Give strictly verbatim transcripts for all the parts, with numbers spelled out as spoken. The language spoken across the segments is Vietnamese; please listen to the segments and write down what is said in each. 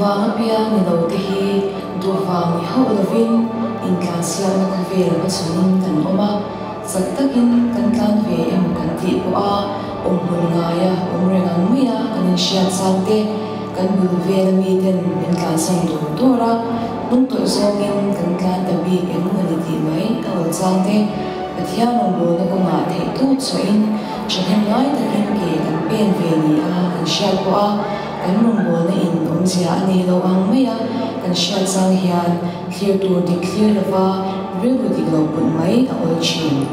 Duvang apia ni lo te hi duvang ni ho lovin in kan sia na ko ve la chunin kan oma saktakin kan kan ve em kan ti po a om hun nga ya om rengang mi ya kan sia sante kan bul ve la mi den in kan sang du tora nung to zongin kan kan ta bi em ngani ti mai awal sante pathia nong lo na ko nga the tu choin chahen ngai ta kin ke kan pen ve ni a kan sia po a kan nong lo na in om sia ani lo ang mai a kan sia sang hian clear to the clear lova real with the glow put mai a all chin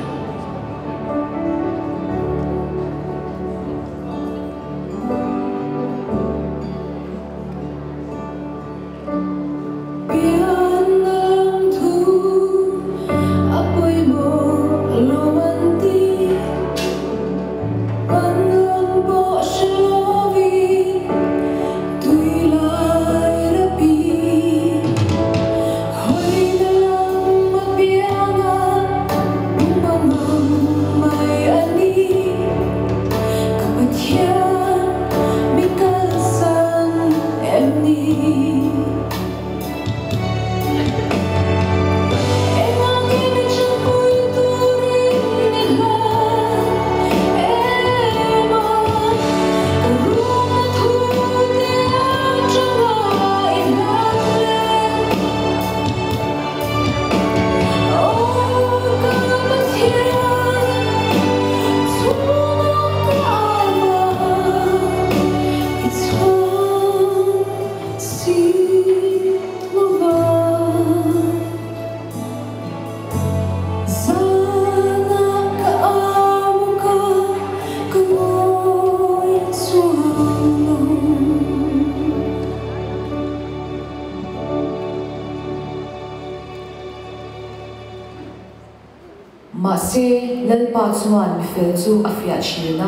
ma se lalpa chuan mi fel chu a fia thina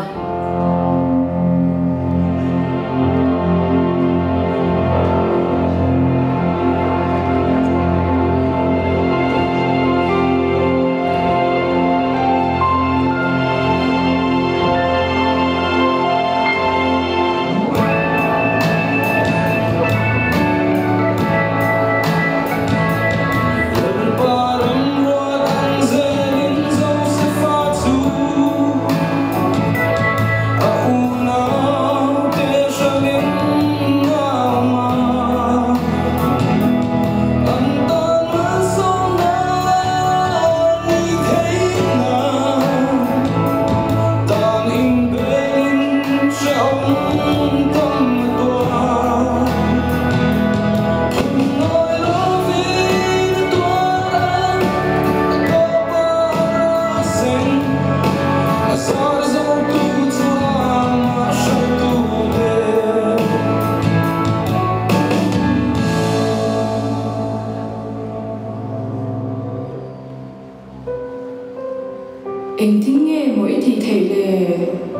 em听nghe mỗi thì thầy lệ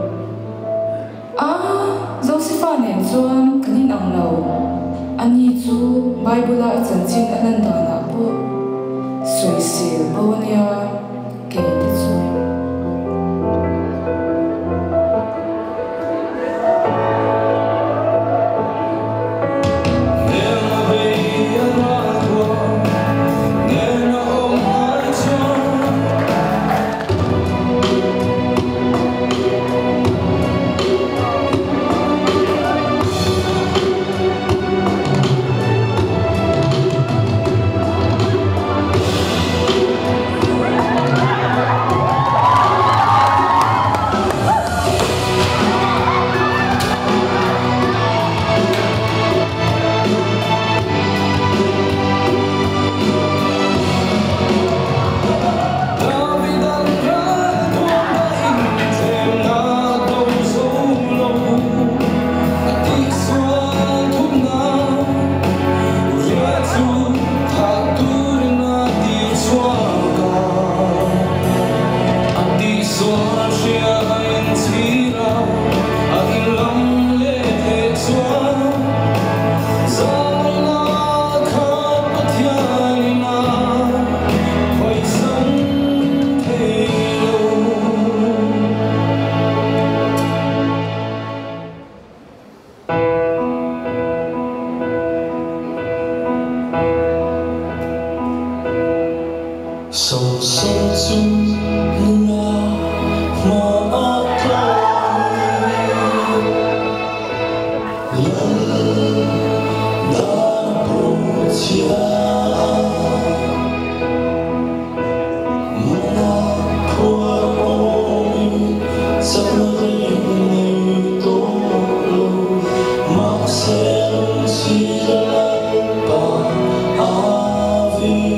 à Josepha nên chuan cái nên ông lâu anh đi chú Bible ở chân chính anh đang đọc nào bộ suy xỉu bao nhiêu cái gì chú Sông sông chung nga ma ta lần đã bố chia mà qua ôi chẳng thấy người tốt luôn mặc xem chỉ là bà avi.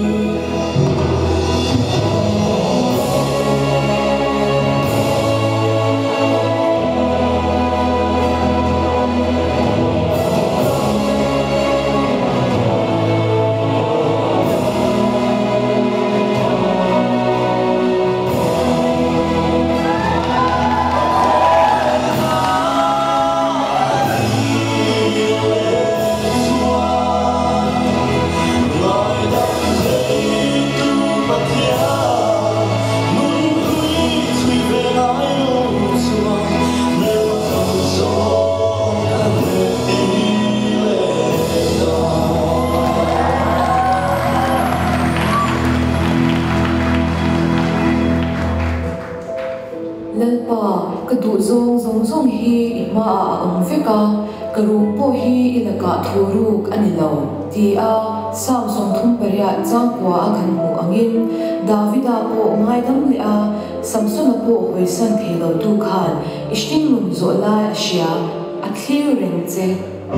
Lalpa kadu zong zong zong hi ima ang veka karu po hi ilaka thuruk anilo ti a sam song thum paria chang kwa akan mu angin Davida po ngai dam le a Samson po hoisan thelo tu khan ishting lum zo la asia a clear ring che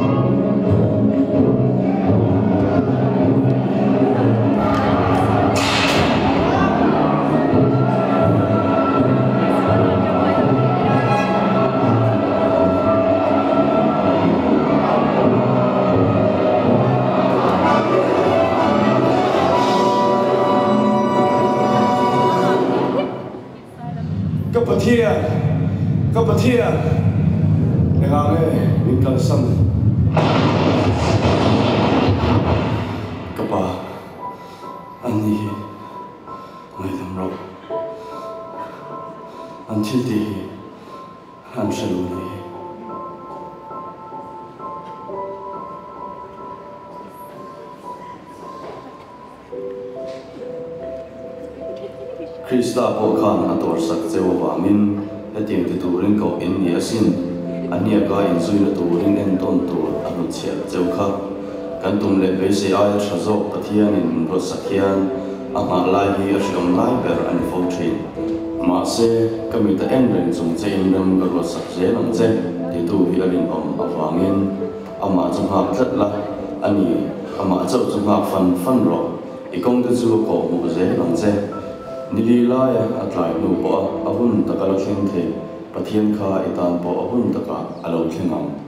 Kapathian, kapathian, nangangay biglang sam. Kapa, ani, ngay damro, until di, ansaluni. Krista po khan ator sak cheu wamin hetiang ti turin ko in ni asin ania ka in zui na turin en ton tur anu chia cheu kha kan tum le be se ai thazok pathian in ro sakhian ama lai hi a shom lai ber an fo thin ma se kamita en ren chung che in ram ka ro sak je lang che ti tu hi alin om awangin ama chung ha khat la ani ama chau chung ha fan fan ro i kong de chu ko mu je lang che Nililaya at lai nu po ahun takala khen the pathian kha itan po ahun taka alo khengang